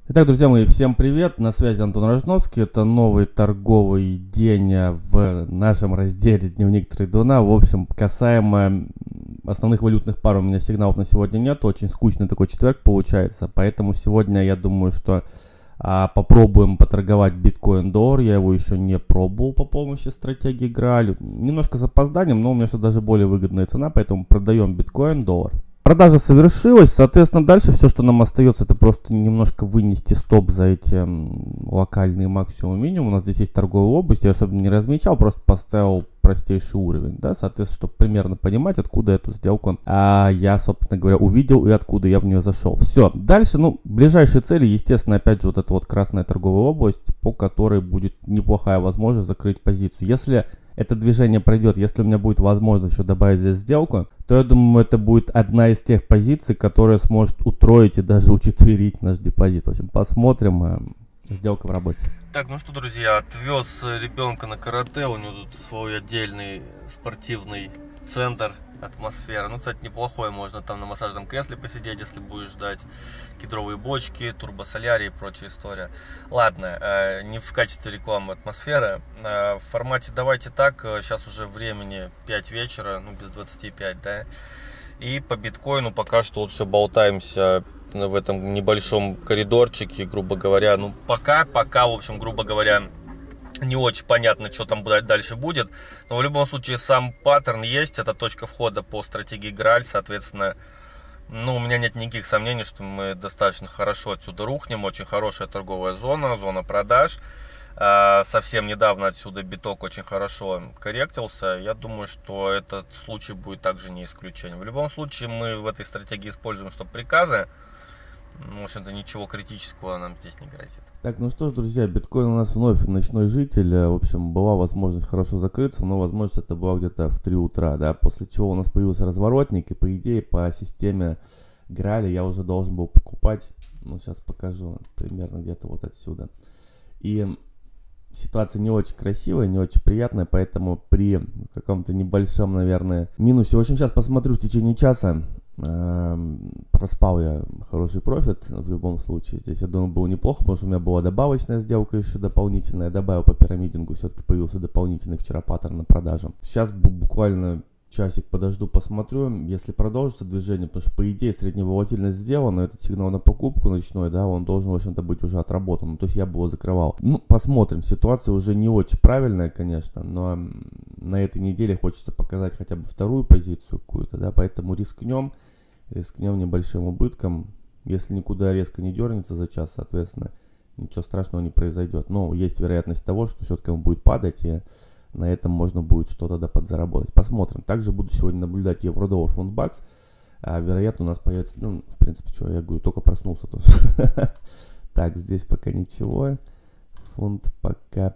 Итак, друзья мои, всем привет, на связи Антон Рожновский, это новый торговый день в нашем разделе «Дневник трейдуна». В общем, касаемо основных валютных пар, у меня сигналов на сегодня нет, очень скучный такой четверг получается, поэтому сегодня я думаю, что попробуем поторговать биткоин-доллар, я его еще не пробовал по помощи стратегии Грааль, немножко с опозданием, но у меня сейчас даже более выгодная цена, поэтому продаем биткоин-доллар. Продажа совершилась, соответственно, дальше все, что нам остается, это просто немножко вынести стоп за эти локальные максимум и минимум. У нас здесь есть торговая область, я особенно не размечал, просто поставил простейший уровень, да, соответственно, чтобы примерно понимать, откуда эту сделку я, собственно говоря, увидел и откуда я в нее зашел. Все, дальше, ближайшие цели, естественно, опять же, вот эта вот красная торговая область, по которой будет неплохая возможность закрыть позицию. Если это движение пройдет, если у меня будет возможность еще добавить здесь сделку, то я думаю, это будет одна из тех позиций, которая сможет утроить и даже учетверить наш депозит. В общем, посмотрим. Сделка в работе. Так, ну что, друзья, отвез ребенка на карате, у него тут свой отдельный спортивный центр, атмосфера. Ну, кстати, неплохой, можно там на массажном кресле посидеть, если будешь ждать. Кедровые бочки, турбосолярий и прочая история. Ладно, не в качестве рекламы атмосферы. В формате давайте так, сейчас уже времени 5 вечера, без 25, да. И по биткоину пока что вот все болтаемся в этом небольшом коридорчике, грубо говоря. Пока, в общем, грубо говоря, не очень понятно, что там дальше будет. Но в любом случае сам паттерн есть. Это точка входа по стратегии Грааль. Соответственно, у меня нет никаких сомнений, что мы достаточно хорошо отсюда рухнем. Очень хорошая торговая зона продаж. Совсем недавно отсюда биток очень хорошо корректился. Я думаю, что этот случай будет также не исключением. В любом случае, мы в этой стратегии используем стоп-приказы. В общем-то, ничего критического нам здесь не грозит. Так, ну что ж, друзья, биткоин у нас вновь ночной житель. В общем, была возможность хорошо закрыться, но возможность это была где-то в 3 утра, да, после чего у нас появился разворотник, и по идее, по системе Граали я уже должен был покупать. Сейчас покажу примерно где-то вот отсюда. И ситуация не очень красивая, не очень приятная, поэтому при каком-то небольшом, наверное, минусе. В общем, сейчас посмотрю в течение часа. Проспал я хороший профит в любом случае. Здесь, я думаю, было неплохо, потому что у меня была добавочная сделка еще дополнительная. Добавил по пирамидингу, все-таки появился дополнительный вчера паттерн на продажу. Сейчас буквально часик подожду, посмотрю, если продолжится движение, потому что по идее средняя волатильность сделана, этот сигнал на покупку ночной, да, он должен, в общем-то, быть уже отработан, то есть я бы его закрывал. Посмотрим, ситуация уже не очень правильная, конечно, но на этой неделе хочется показать хотя бы вторую позицию какую-то, да, поэтому рискнем небольшим убытком, если никуда резко не дернется за час, соответственно, ничего страшного не произойдет, но есть вероятность того, что все-таки он будет падать, и на этом можно будет что-то подзаработать. Посмотрим. Также буду сегодня наблюдать евро-доллар, фунт-бакс. Вероятно, у нас появится, в принципе, я говорю, только проснулся тоже. Так, здесь пока ничего. Фунт пока.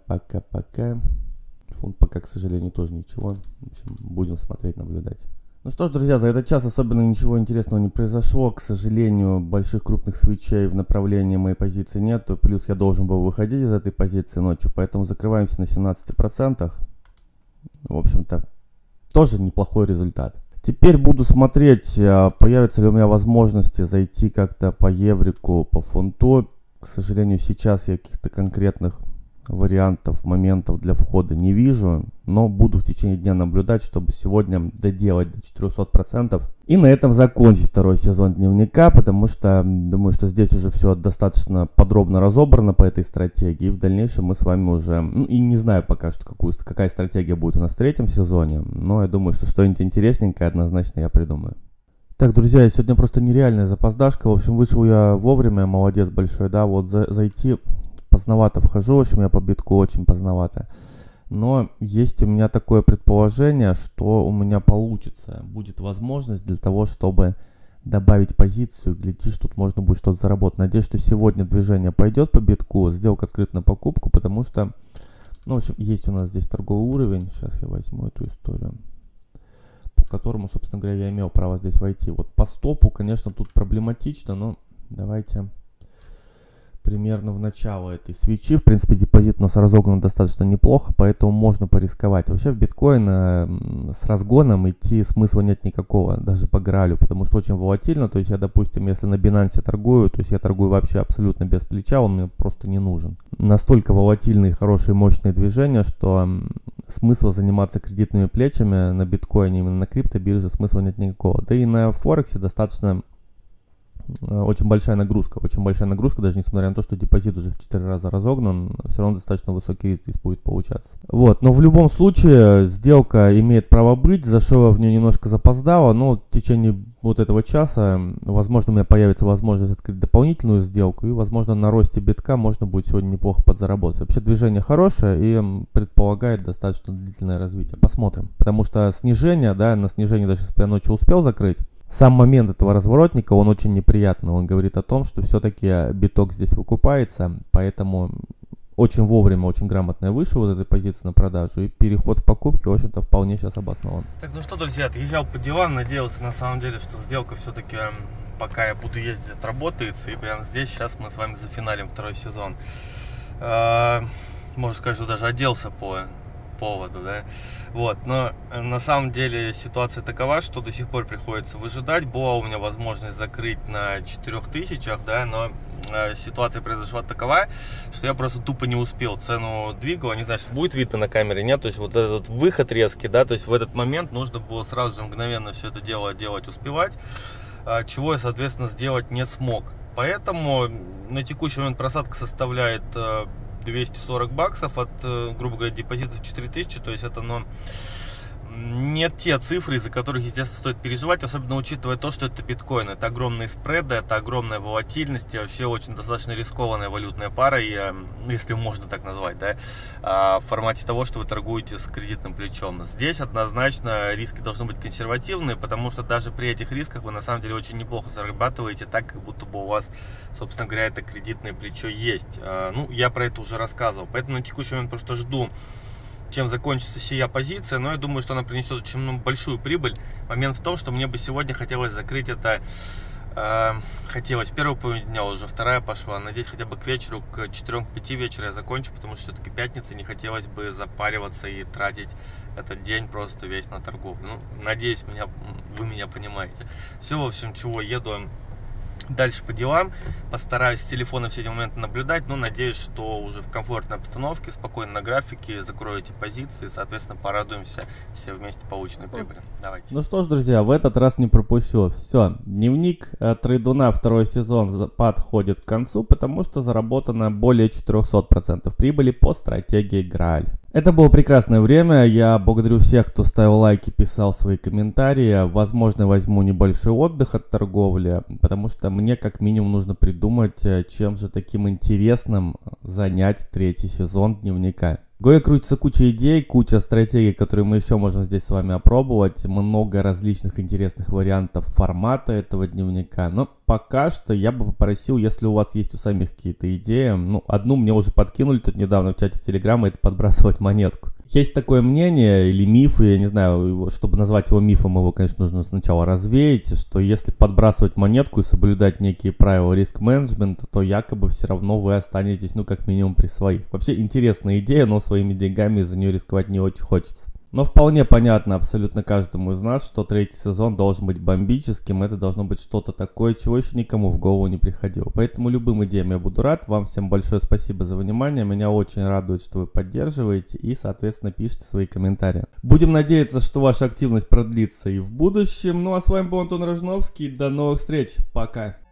Фунт пока, к сожалению, тоже ничего. В общем, будем смотреть, наблюдать. Ну что ж, друзья, за этот час особенно ничего интересного не произошло. К сожалению, больших крупных свитчей в направлении моей позиции нет. Плюс я должен был выходить из этой позиции ночью, поэтому закрываемся на 17%. В общем-то, тоже неплохой результат. Теперь буду смотреть, появятся ли у меня возможности зайти как-то по еврику, по фунту. К сожалению, сейчас я каких-то конкретных вариантов, моментов для входа не вижу, но буду в течение дня наблюдать, чтобы сегодня доделать до 400% и на этом закончить второй сезон дневника, потому что думаю, что здесь уже все достаточно подробно разобрано по этой стратегии, и в дальнейшем мы с вами уже, и не знаю пока что, какая стратегия будет у нас в третьем сезоне, но я думаю, что что-нибудь интересненькое однозначно я придумаю. Так, друзья, сегодня просто нереальная запоздашка, в общем, вышел я вовремя, молодец большой, да, вот зайти... Поздновато вхожу, в общем, я по битку очень поздновато. Но есть у меня такое предположение, что у меня получится. Будет возможность для того, чтобы добавить позицию. Глядишь, тут можно будет что-то заработать. Надеюсь, что сегодня движение пойдет по битку. Сделка открыта на покупку, потому что, в общем, есть у нас здесь торговый уровень. Сейчас я возьму эту историю, по которому, собственно говоря, я имел право здесь войти. Вот по стопу, конечно, тут проблематично, но давайте... примерно в начало этой свечи. В принципе, депозит у нас разогнан достаточно неплохо, поэтому можно порисковать. Вообще в биткоин с разгоном идти смысла нет никакого, даже по Граалю, потому что очень волатильно. То есть я, допустим, если на Binance торгую, то есть я торгую вообще абсолютно без плеча, он мне просто не нужен. Настолько волатильные, хорошие, мощные движения, что смысла заниматься кредитными плечами на биткоине, именно на криптобирже, смысла нет никакого. Да и на Форексе достаточно очень большая нагрузка, даже несмотря на то, что депозит уже в 4 раза разогнан, все равно достаточно высокий риск здесь будет получаться. Вот, но в любом случае сделка имеет право быть, зашел я в нее немножко запоздало, но в течение вот этого часа, возможно, у меня появится возможность открыть дополнительную сделку, и, возможно, на росте битка можно будет сегодня неплохо подзаработать. Вообще движение хорошее и предполагает достаточно длительное развитие. Посмотрим, потому что снижение, да, на снижение даже если я ночью успел закрыть, сам момент этого разворотника, он очень неприятный. Он говорит о том, что все-таки биток здесь выкупается, поэтому очень вовремя, очень грамотно я вышел из этой позиции на продажу, и переход в покупки, в общем-то, вполне сейчас обоснован. Так, ну что, друзья, отъезжал по делам, надеялся на самом деле, что сделка все-таки, пока я буду ездить, отработается, и прямо здесь сейчас мы с вами зафиналим второй сезон. Можно сказать, что даже оделся по поводу, да, вот, но на самом деле ситуация такова, что до сих пор приходится выжидать. Была у меня возможность закрыть на 4000, да, но ситуация произошла такова, что я просто тупо не успел, цену двигал, не знаю, что будет видно на камере, нет, то есть вот этот выход резкий, да, то есть в этот момент нужно было сразу же мгновенно все это дело делать, успевать, чего я, соответственно, сделать не смог, поэтому на текущий момент просадка составляет 240 баксов от, грубо говоря, депозитов 4000, то есть это, ну, не те цифры, из-за которых, естественно, стоит переживать, особенно учитывая то, что это биткоин, это огромные спреды, это огромная волатильность, и вообще очень достаточно рискованная валютная пара, и, если можно так назвать, да, в формате того, что вы торгуете с кредитным плечом. Здесь однозначно риски должны быть консервативные, потому что даже при этих рисках вы на самом деле очень неплохо зарабатываете, так как будто бы у вас, собственно говоря, это кредитное плечо есть. Ну, я про это уже рассказывал, поэтому на текущий момент просто жду, чем закончится сия позиция, но я думаю, что она принесет очень большую прибыль. Момент в том, что мне бы сегодня хотелось закрыть это, хотелось первую половину дня, уже вторая пошла, надеюсь, хотя бы к вечеру, к 4-5 вечера я закончу, потому что все-таки пятница, не хотелось бы запариваться и тратить этот день просто весь на торговлю. Ну, надеюсь, вы меня понимаете. Все, в общем, чего еду дальше по делам, постараюсь с телефона все эти моменты наблюдать, но надеюсь, что уже в комфортной обстановке, спокойно на графике, закрою эти позиции, соответственно, порадуемся все вместе полученной прибыли. Давайте. Ну что ж, друзья, в этот раз не пропущу. Все, дневник трейдуна второй сезон подходит к концу, потому что заработано более 400% прибыли по стратегии Грааль. Это было прекрасное время, я благодарю всех, кто ставил лайки, писал свои комментарии. Возможно, возьму небольшой отдых от торговли, потому что мне как минимум нужно придумать, чем же таким интересным занять третий сезон дневника. В голове крутится куча идей, куча стратегий, которые мы еще можем здесь с вами опробовать. Много различных интересных вариантов формата этого дневника. Но пока что я бы попросил, если у вас есть у самих какие-то идеи. Ну, одну мне уже подкинули тут недавно в чате Телеграма, это подбрасывать монетку. Есть такое мнение или миф, я не знаю, чтобы назвать его мифом, его, конечно, нужно сначала развеять, что если подбрасывать монетку и соблюдать некие правила риск-менеджмента, то якобы все равно вы останетесь, ну, как минимум при своих. Вообще интересная идея, но своими деньгами за нее рисковать не очень хочется. Но вполне понятно абсолютно каждому из нас, что третий сезон должен быть бомбическим, это должно быть что-то такое, чего еще никому в голову не приходило. Поэтому любым идеям я буду рад. Вам всем большое спасибо за внимание, меня очень радует, что вы поддерживаете и, соответственно, пишите свои комментарии. Будем надеяться, что ваша активность продлится и в будущем. Ну а с вами был Антон Рожновский, до новых встреч, пока!